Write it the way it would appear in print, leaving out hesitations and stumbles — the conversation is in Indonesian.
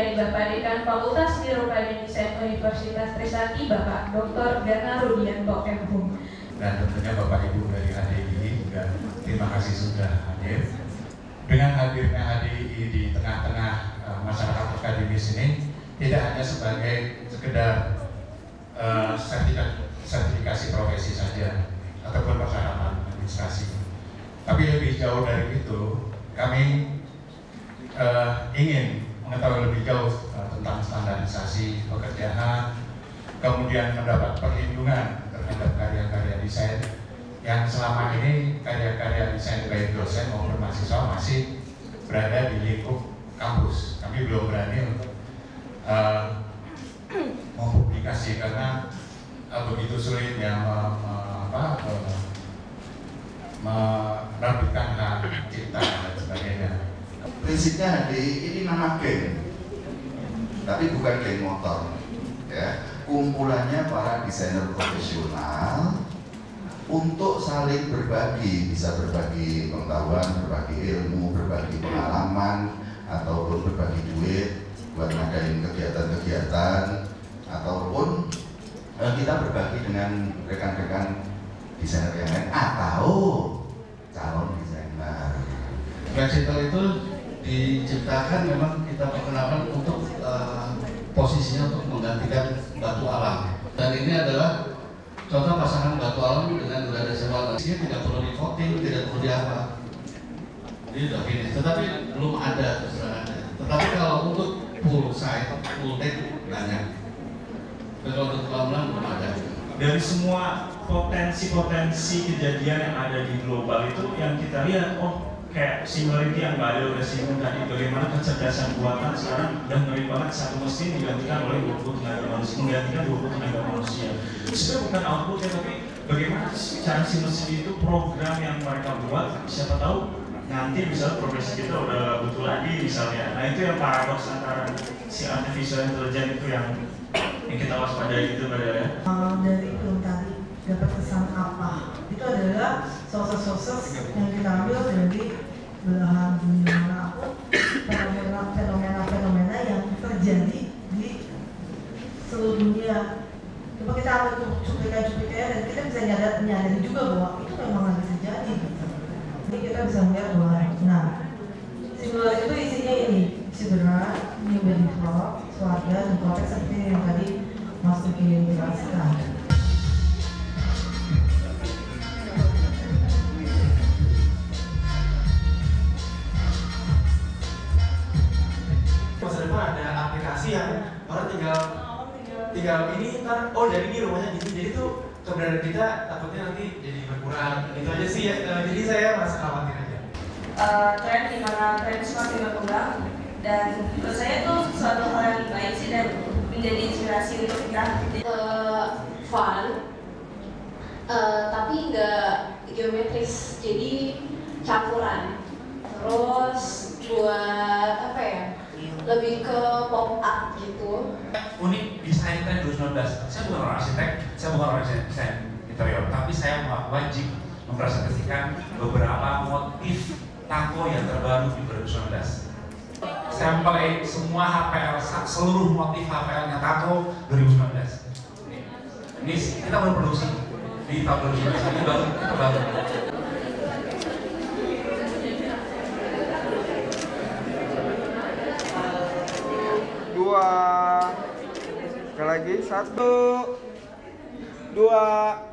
dari Bapak Dekan Fakultas Seni Rupa dan Desain Universitas Trisakti, Bapak Dr. Gana Rudianto, MHum. Dan tentunya Bapak Ibu dari HDI juga terima kasih sudah hadir. Dengan hadirnya HDI di tengah-tengah masyarakat akademis ini tidak hanya sebagai sekedar sertifikasi profesi saja ataupun persyaratan administrasi, tapi lebih jauh dari itu kami ingin mengetahui lebih jauh tentang standarisasi pekerjaan, kemudian mendapat perlindungan terhadap karya-karya desain yang selama ini karya-karya desain baik dosen maupun mahasiswa masih berada di lingkup kampus. Kami belum berani untuk mempublikasi karena begitu sulit ya menerbitkan hak cipta dan sebagainya. Prinsipnya HDI ini nama geng, tapi bukan geng motor, ya. Kumpulannya para desainer profesional untuk saling berbagi, bisa berbagi pengetahuan, berbagi ilmu, berbagi pengalaman, ataupun berbagi duit buat ngadain kegiatan-kegiatan, ataupun kita berbagi dengan rekan-rekan desainer yang lain atau calon desainer. Flexible itu diciptakan memang kita perkenalkan untuk posisinya untuk menggantikan batu alam, dan ini adalah contoh pasangan batu alam dengan gradasi warna. Ini tidak perlu di voting, tidak perlu di apa, ini sudah finish, tetapi belum ada keserangannya. Tetapi kalau untuk full site, full deck banyak, tapi kalau untuk kolam belum ada. Dari semua potensi-potensi kejadian yang ada di global itu yang kita lihat, oh kayak singularity yang nggak ada udah singgung tadi, bagaimana kecerdasan buatan sekarang udah ngeri banget, satu mesin digantikan oleh 20 tenaga manusia, menggantikan 20 tenaga manusia. Sebenarnya bukan output ya, tapi bagaimana cara si mesin itu program yang mereka buat, siapa tahu nanti misalnya profesi kita udah butuh lagi misalnya. Nah itu yang paradoks antara si artificial intelligence itu yang kita waspadai gitu pada ya. Dari film tadi dapat kesan apa? Itu adalah sosok-sosok yang kita ambil dari belahan dunia manapun, fenomena-fenomena yang terjadi di seluruh dunia. Coba kita ambil tuh cuplikan-cuplikannya dan kita bisa nyadari juga bahwa itu memang lagi terjadi. Jadi kita bisa melihat bahwa, nah, singular itu isinya ini, considerate, new body flow, swarga, dan konteks seperti yang tadi Mas Uki jelaskan. Masa depan ada aplikasi yang orang tinggal ini ntar, oh dari ini rumahnya gitu, jadi tuh keberadaan kita takutnya nanti jadi berkurang. Itu aja sih ya, jadi saya merasa khawatir aja. Tren di mana tren semakin berkembang, dan menurut saya itu suatu hal yang baik sih dan menjadi inspirasi untuk kita. Fun, tapi nggak geometris, jadi campuran. Terus buat apa ya? Lebih ke pop art gitu. Unik desain tren 2019. Saya bukan orang arsitek, saya bukan orang desain interior, tapi saya wajib mempresentasikan beberapa motif taco yang terbaru di 2019. Sampel semua HPL, seluruh motif HPL-nya taco 2019. Ini kita baru produksi di tahun 2019, ini baru kita baru. Dua, sekali lagi, 1, 2.